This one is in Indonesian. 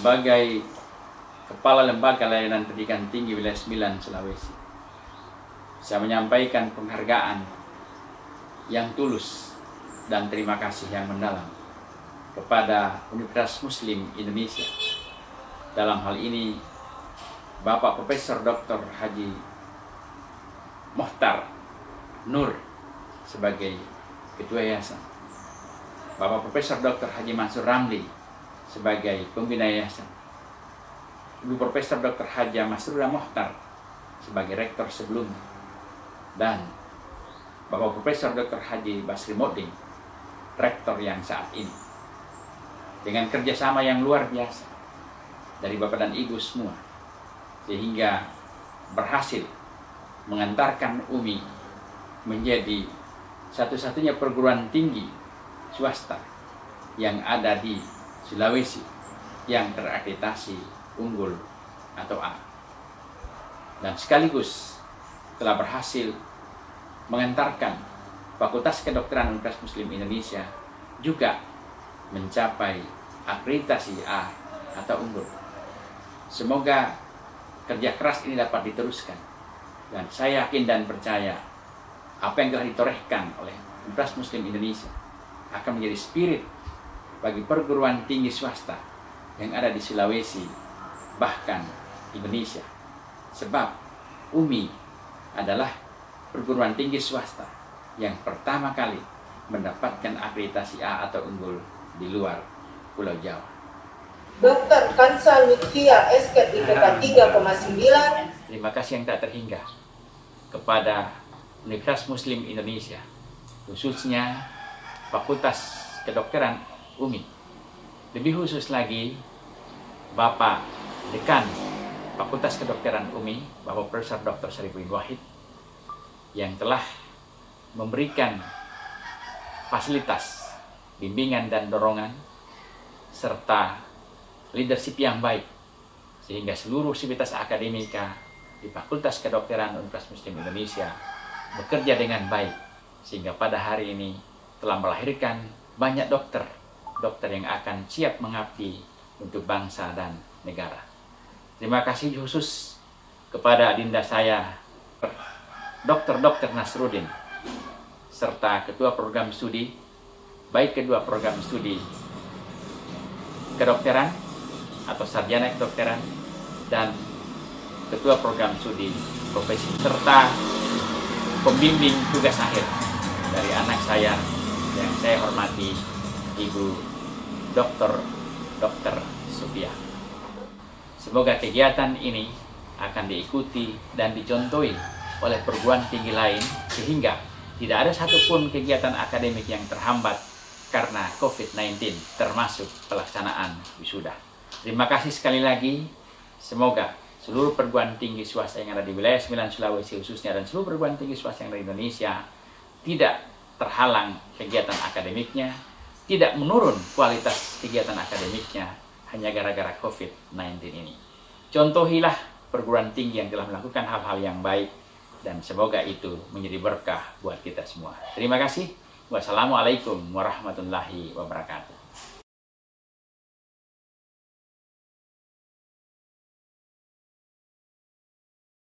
sebagai Kepala Lembaga Layanan Pendidikan Tinggi Wilayah 9 Sulawesi, saya menyampaikan penghargaan yang tulus dan terima kasih yang mendalam kepada Universitas Muslim Indonesia. Dalam hal ini Bapak Profesor Dr. Haji Mohtar Nur sebagai Ketua Yayasan, Bapak Profesor Dr. Haji Mansur Ramli sebagai Pembina Yayasan, Ibu Profesor Dr. Haja Masrura Mohtar sebagai Rektor sebelumnya, dan Bapak Profesor Dr. Haji Basri Moding, Rektor yang saat ini. Dengan kerjasama yang luar biasa dari Bapak dan Ibu semua, sehingga berhasil mengantarkan UMI menjadi satu-satunya perguruan tinggi swasta yang ada di Sulawesi yang terakreditasi unggul atau A, dan sekaligus telah berhasil mengantarkan Fakultas Kedokteran Universitas Muslim Indonesia juga mencapai akreditasi A atau unggul. Semoga kerja keras ini dapat diteruskan, dan saya yakin dan percaya apa yang telah ditorehkan oleh Universitas Muslim Indonesia akan menjadi spirit bagi perguruan tinggi swasta yang ada di Sulawesi, bahkan Indonesia. Sebab UMI adalah perguruan tinggi swasta yang pertama kali mendapatkan akreditasi A atau unggul di luar Pulau Jawa. Dr. Kansa Lutfia SK IPK 3,9. Terima kasih yang tak terhingga kepada Universitas Muslim Indonesia, khususnya Fakultas Kedokteran UMI. Lebih khusus lagi Bapak Dekan Fakultas Kedokteran UMI, Bapak Profesor Dr. Syarifudin Wahid, yang telah memberikan fasilitas, bimbingan dan dorongan, serta leadership yang baik, sehingga seluruh sivitas akademika di Fakultas Kedokteran Universitas Muslim Indonesia bekerja dengan baik, sehingga pada hari ini telah melahirkan banyak dokter yang akan siap mengabdi untuk bangsa dan negara. Terima kasih khusus kepada adinda saya, Dr. Nasruddin, serta Ketua Program Studi, baik kedua program studi kedokteran atau sarjana kedokteran dan Ketua Program Studi Profesi, serta pembimbing tugas akhir dari anak saya yang saya hormati, Ibu Dr. Sufia. Semoga kegiatan ini akan diikuti dan dicontohi oleh perguruan tinggi lain, sehingga tidak ada satupun kegiatan akademik yang terhambat karena COVID-19, termasuk pelaksanaan wisuda. Terima kasih sekali lagi. Semoga seluruh perguruan tinggi swasta yang ada di wilayah 9 Sulawesi khususnya, dan seluruh perguruan tinggi swasta yang ada di Indonesia tidak terhalang kegiatan akademiknya, tidak menurun kualitas kegiatan akademiknya hanya gara-gara COVID-19 ini. Contohilah perguruan tinggi yang telah melakukan hal-hal yang baik, dan semoga itu menjadi berkah buat kita semua. Terima kasih. Wassalamualaikum warahmatullahi wabarakatuh.